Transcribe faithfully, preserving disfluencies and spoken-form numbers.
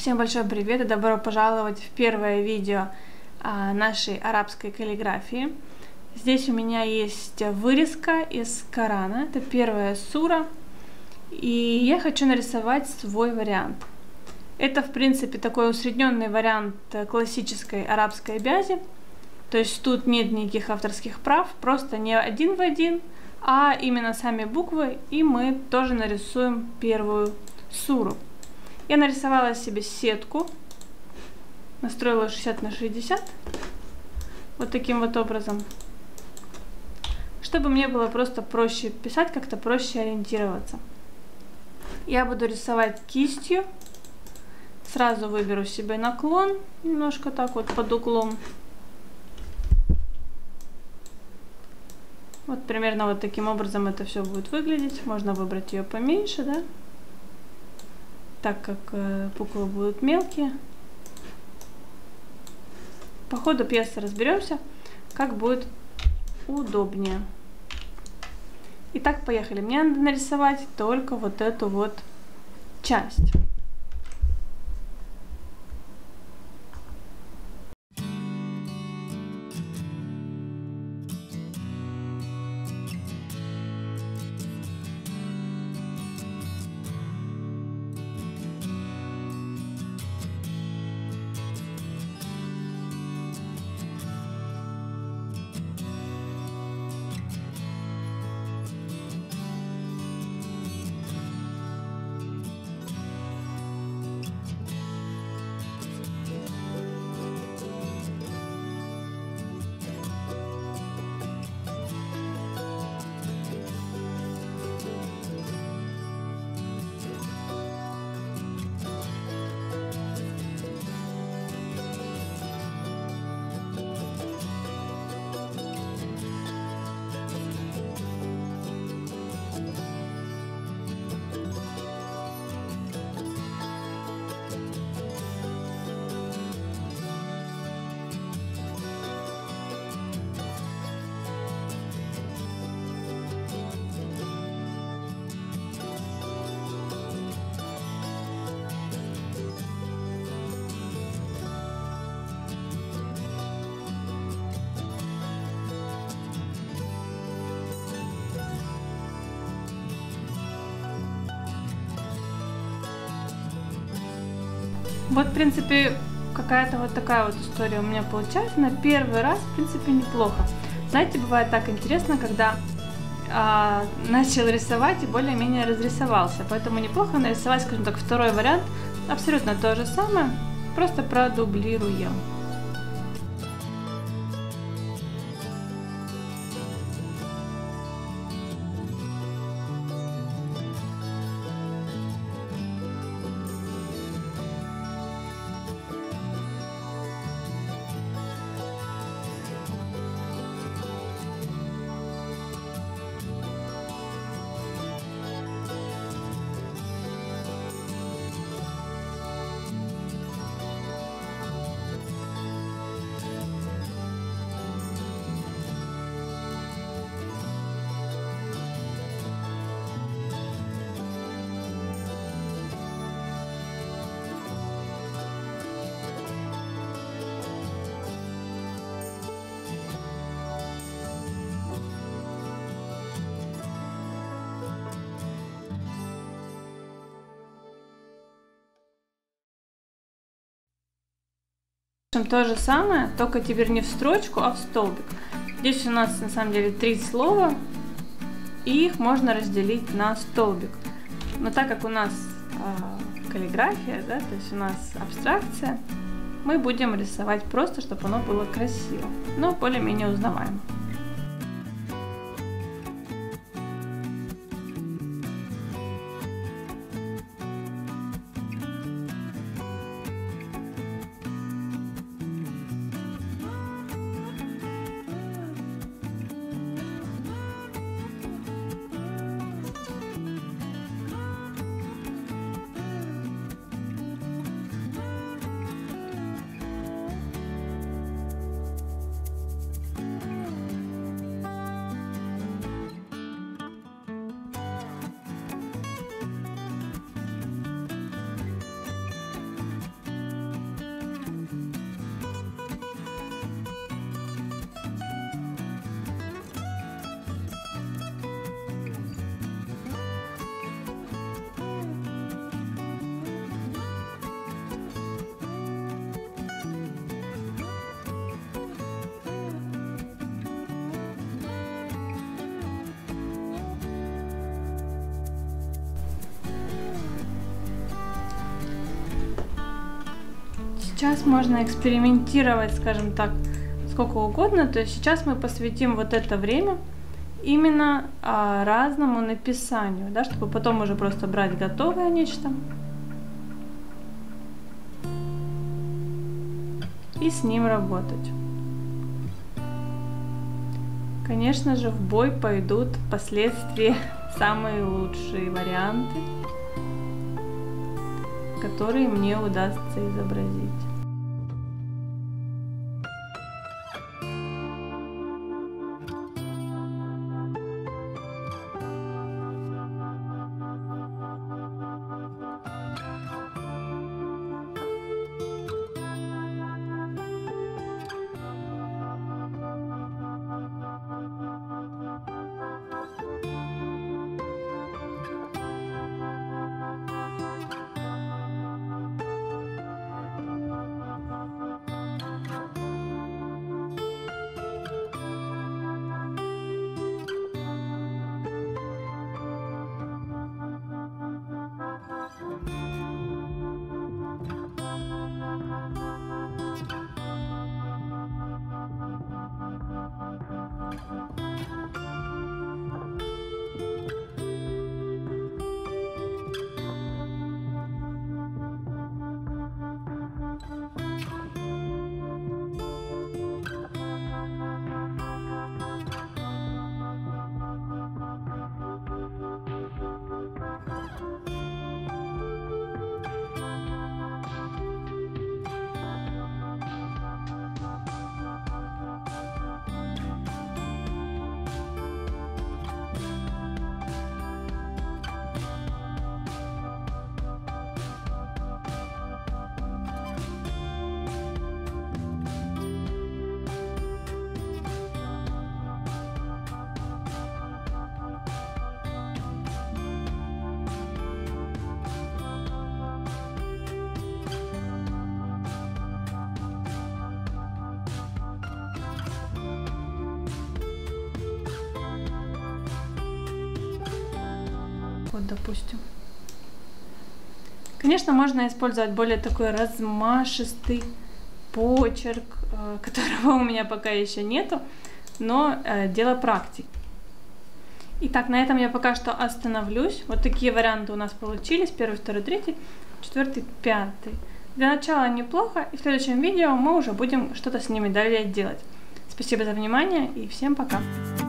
Всем большой привет и добро пожаловать в первое видео а, нашей арабской каллиграфии. Здесь у меня есть вырезка из Корана, это первая сура, и я хочу нарисовать свой вариант. Это, в принципе, такой усредненный вариант классической арабской бязи, то есть тут нет никаких авторских прав, просто не один в один, а именно сами буквы, и мы тоже нарисуем первую суру. Я нарисовала себе сетку, настроила шестьдесят на шестьдесят, вот таким вот образом, чтобы мне было просто проще писать, как-то проще ориентироваться. Я буду рисовать кистью, сразу выберу себе наклон, немножко так вот под углом. Вот примерно вот таким образом это все будет выглядеть. Можно выбрать ее поменьше, да? Так как э, буквы будут мелкие. По ходу пьесы разберемся, как будет удобнее. Итак, поехали. Мне надо нарисовать только вот эту вот часть. Вот, в принципе, какая-то вот такая вот история у меня получается. На первый раз, в принципе, неплохо. Знаете, бывает так интересно, когда а, начал рисовать и более-менее разрисовался. Поэтому неплохо нарисовать, скажем так, второй вариант. Абсолютно то же самое, просто продублируем. То же самое, только теперь не в строчку, а в столбик. Здесь у нас на самом деле три слова, и их можно разделить на столбик. Но так как у нас э, каллиграфия, да, то есть у нас абстракция, мы будем рисовать просто, чтобы оно было красиво, но более-менее узнаваемо. Сейчас можно экспериментировать, скажем так, сколько угодно. То есть сейчас мы посвятим вот это время именно а, разному написанию, да, чтобы потом уже просто брать готовое нечто и с ним работать. Конечно же, в бой пойдут впоследствии самые лучшие варианты, которые мне удастся изобразить. Вот, допустим. Конечно, можно использовать более такой размашистый почерк, которого у меня пока еще нету, но э, дело практики. Итак, на этом я пока что остановлюсь. Вот такие варианты у нас получились. Первый, второй, третий, четвертый, пятый. Для начала неплохо, и в следующем видео мы уже будем что-то с ними далее делать. Спасибо за внимание и всем пока!